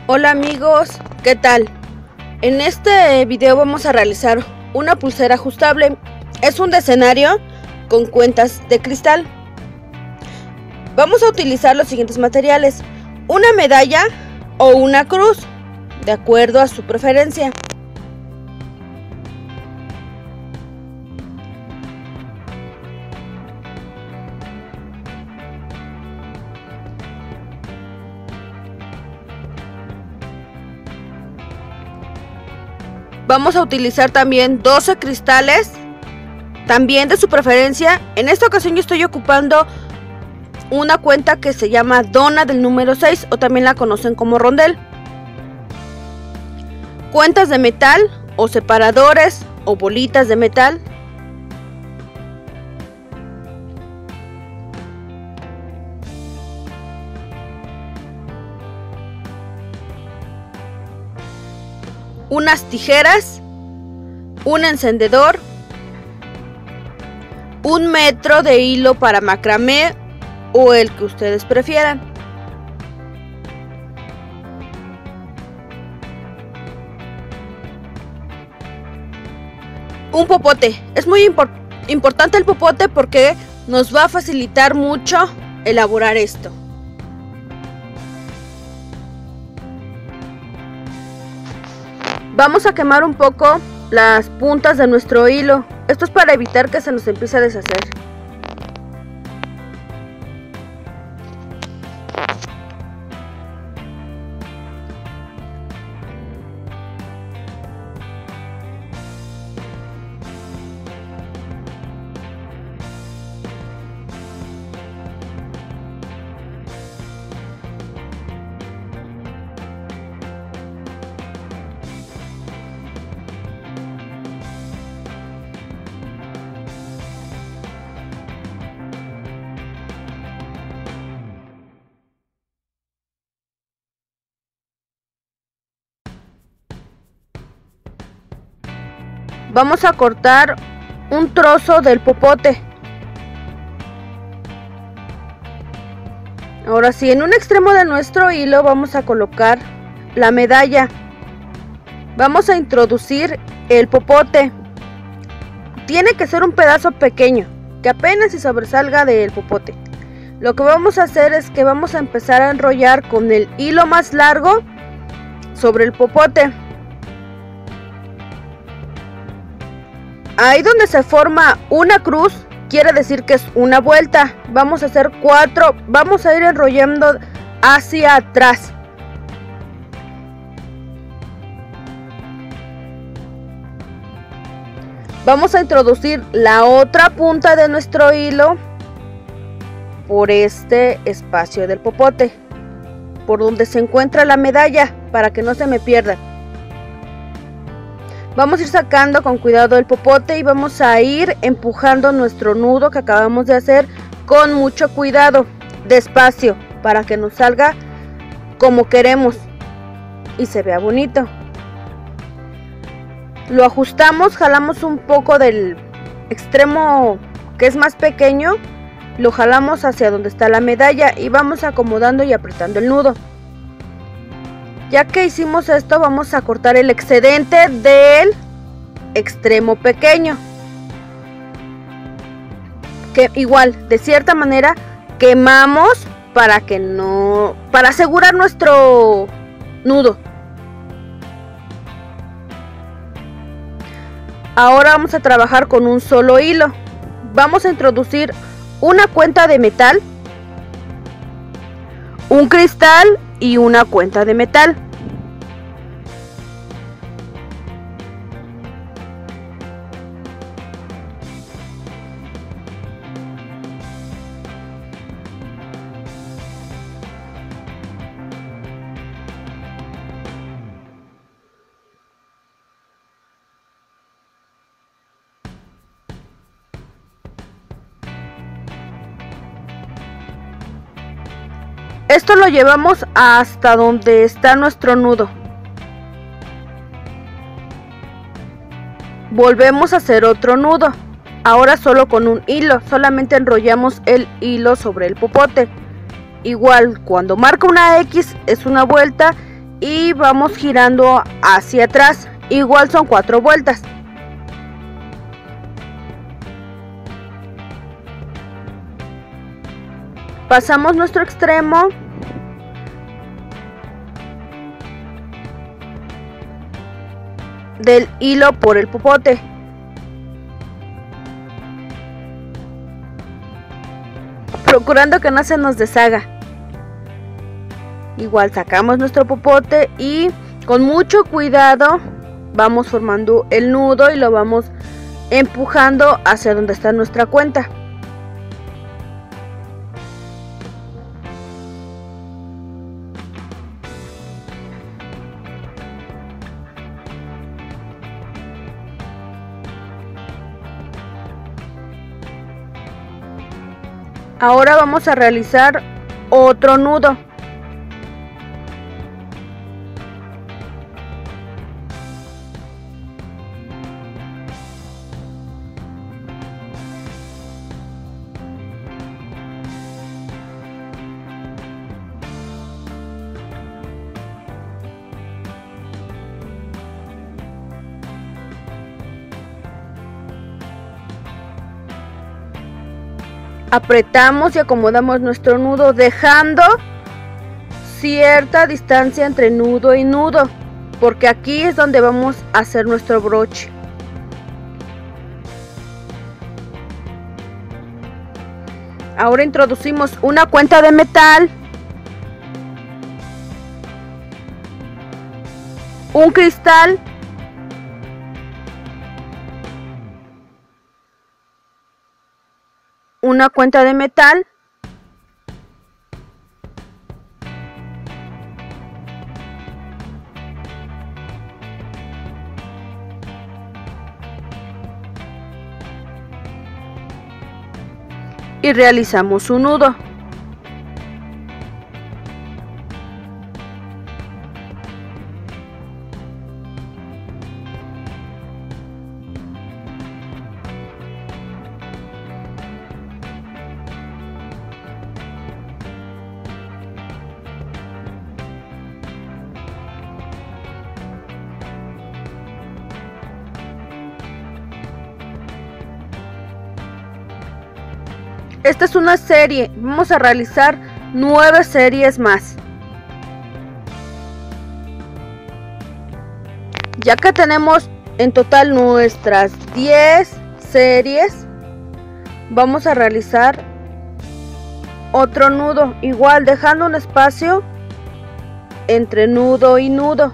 Hola amigos, ¿qué tal? En este video vamos a realizar una pulsera ajustable. Es un decenario con cuentas de cristal. Vamos a utilizar los siguientes materiales: una medalla o una cruz, de acuerdo a su preferencia. Vamos a utilizar también 12 cristales, también de su preferencia. En esta ocasión yo estoy ocupando una cuenta que se llama Dona del número 6, o también la conocen como rondel. Cuentas de metal o separadores o bolitas de metal. Unas tijeras, un encendedor, 1 metro de hilo para macramé o el que ustedes prefieran. Un popote. Es muy importante el popote porque nos va a facilitar mucho elaborar esto. Vamos a quemar un poco las puntas de nuestro hilo. Esto es para evitar que se nos empiece a deshacer. Vamos a cortar un trozo del popote. Ahora sí, en un extremo de nuestro hilo vamos a colocar la medalla. Vamos a introducir el popote. Tiene que ser un pedazo pequeño, que apenas se sobresalga del popote. Lo que vamos a hacer es que vamos a empezar a enrollar con el hilo más largo sobre el popote. Ahí donde se forma una cruz, quiere decir que es una vuelta. Vamos a hacer 4, vamos a ir enrollando hacia atrás. Vamos a introducir la otra punta de nuestro hilo por este espacio del popote, por donde se encuentra la medalla, para que no se me pierda. Vamos a ir sacando con cuidado el popote y vamos a ir empujando nuestro nudo que acabamos de hacer con mucho cuidado, despacio, para que nos salga como queremos y se vea bonito. Lo ajustamos, jalamos un poco del extremo que es más pequeño, lo jalamos hacia donde está la medalla y vamos acomodando y apretando el nudo. Ya que hicimos esto, vamos a cortar el excedente del extremo pequeño, que igual de cierta manera quemamos para asegurar nuestro nudo. Ahora vamos a trabajar con un solo hilo. Vamos a introducir una cuenta de metal, un cristal y una cuenta de metal. Esto lo llevamos hasta donde está nuestro nudo. Volvemos a hacer otro nudo. Ahora solo con un hilo, solamente enrollamos el hilo sobre el popote. Igual, cuando marca una X es una vuelta y vamos girando hacia atrás. Igual son 4 vueltas. Pasamos nuestro extremo del hilo por el popote. Procurando que no se nos deshaga. Igual sacamos nuestro popote y con mucho cuidado vamos formando el nudo y lo vamos empujando hacia donde está nuestra cuenta. Ahora vamos a realizar otro nudo. Apretamos y acomodamos nuestro nudo dejando cierta distancia entre nudo y nudo, porque aquí es donde vamos a hacer nuestro broche. Ahora introducimos una cuenta de metal, un cristal una cuenta de metal y realizamos un nudo. Esta es una serie, vamos a realizar 9 series más. Ya que tenemos en total nuestras 10 series, vamos a realizar otro nudo, igual dejando un espacio entre nudo y nudo.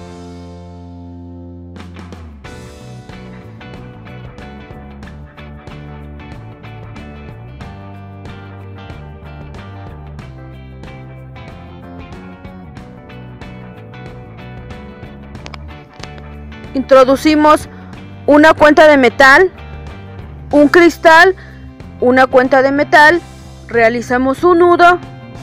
Introducimos una cuenta de metal, un cristal, una cuenta de metal, realizamos un nudo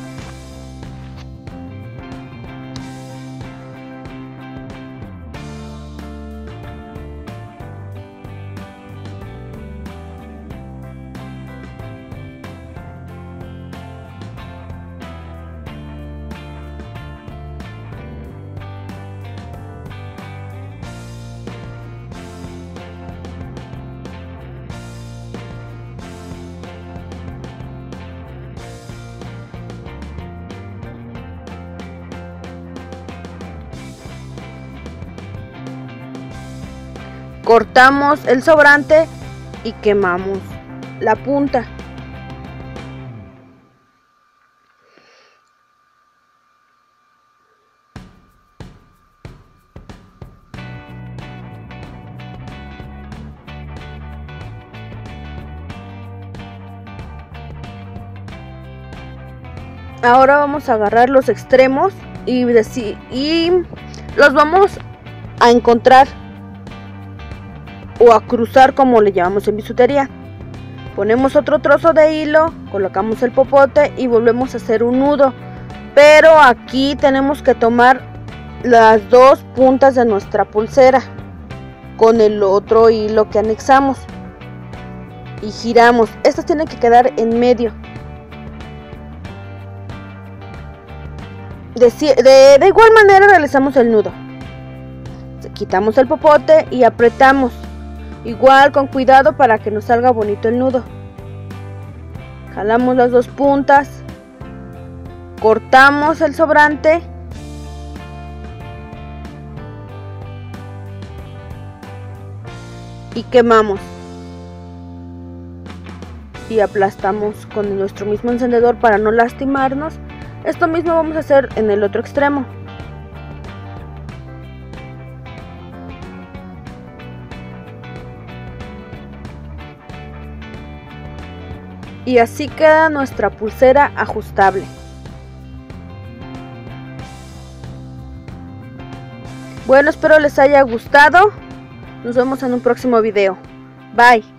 cortamos el sobrante y quemamos la punta. Ahora vamos a agarrar los extremos y los vamos a encontrar o a cruzar, como le llamamos en bisutería. Ponemos otro trozo de hilo, colocamos el popote y volvemos a hacer un nudo, pero aquí tenemos que tomar las 2 puntas de nuestra pulsera con el otro hilo que anexamos y giramos. Estas tienen que quedar en medio De igual manera realizamos el nudo. Quitamos el popote y apretamos. Igual con cuidado para que nos salga bonito el nudo. Jalamos las dos puntas. Cortamos el sobrante. Y quemamos. Y aplastamos con nuestro mismo encendedor para no lastimarnos. Esto mismo vamos a hacer en el otro extremo. Y así queda nuestra pulsera ajustable. Bueno, espero les haya gustado. Nos vemos en un próximo video. Bye.